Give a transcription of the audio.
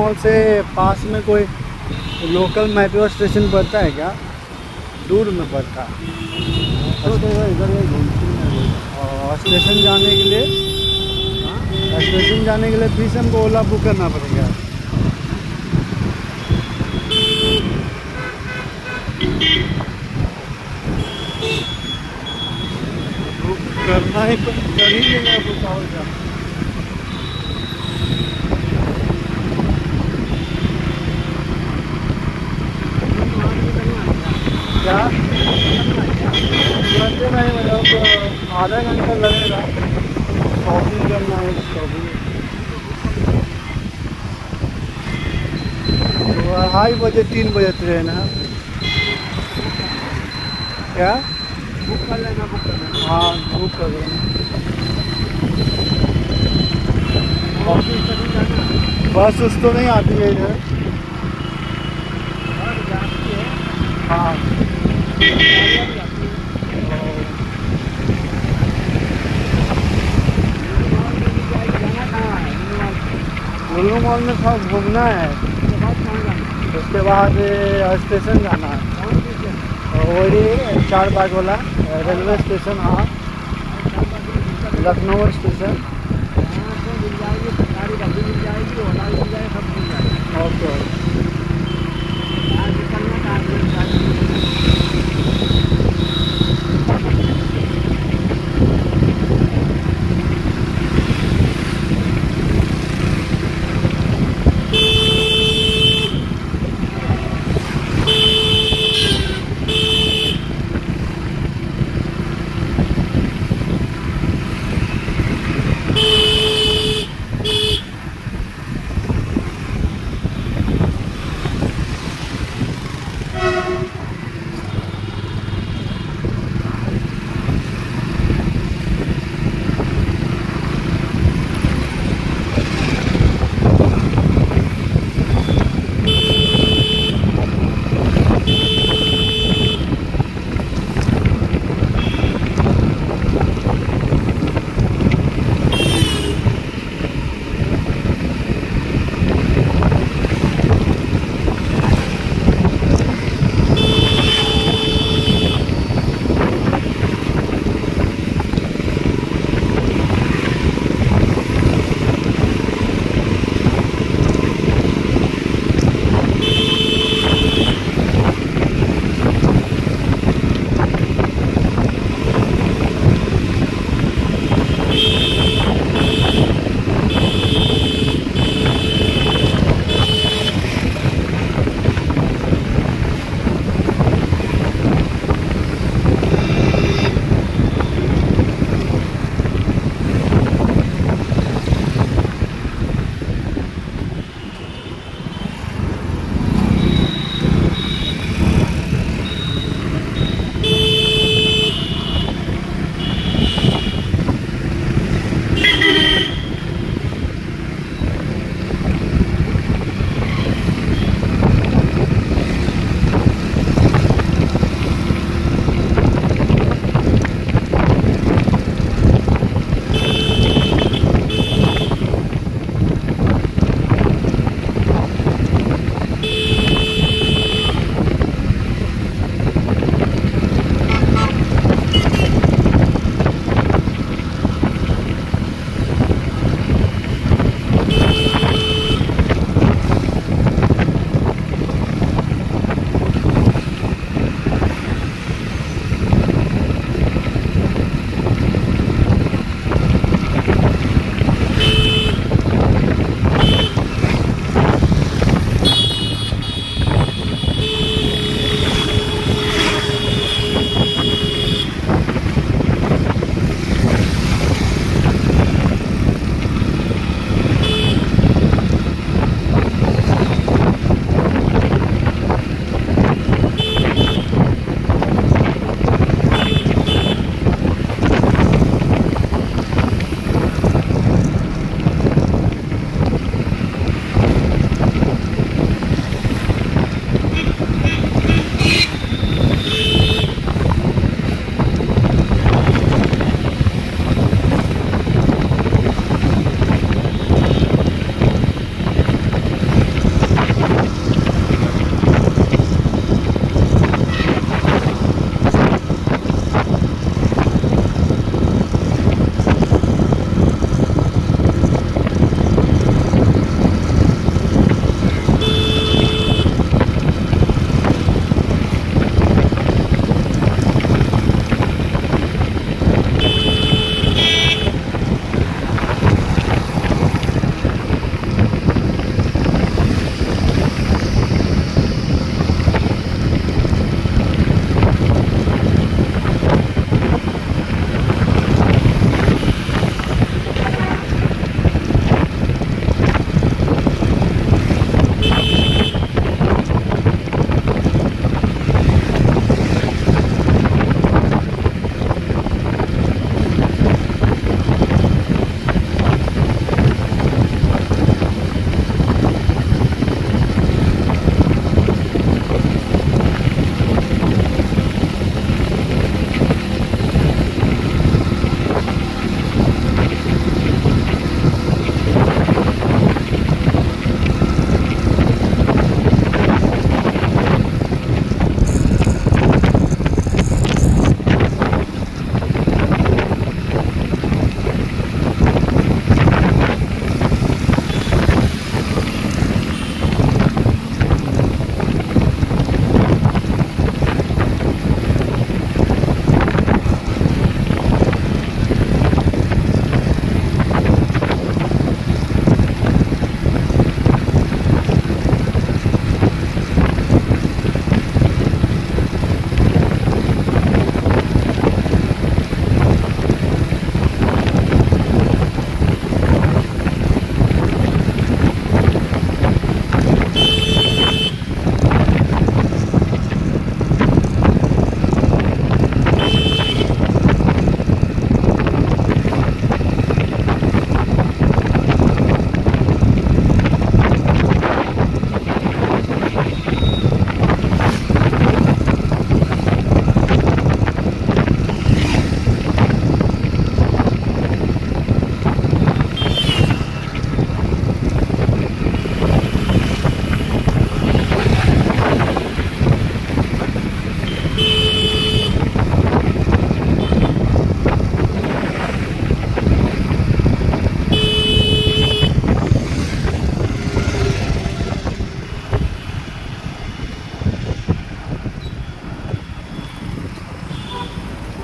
Mall से पास में कोई लोकल मेट्रो स्टेशन पड़ता है क्या? दूर में पड़ता है तो इधर और स्टेशन जाने के लिए फिर से हमको ओला बुक करना पड़ेगा। बुक करना ही तो कर ही लेगा बुक और क्या करते नहीं, मतलब आधा घंटा लगेगा। शॉपिंग करना है, शॉपिंग तो 2:30 बजे 3 बजे ट्रेन है। क्या बुक कर लेना? बुक करना, हाँ बुक कर लेना। बस उस तो नहीं आती है इधर। हाँ लुलु मॉल में था घूमना है, उसके बाद स्टेशन जाना है। वही 4 बाग वाला रेलवे स्टेशन। हाँ लखनऊ स्टेशन। ओके।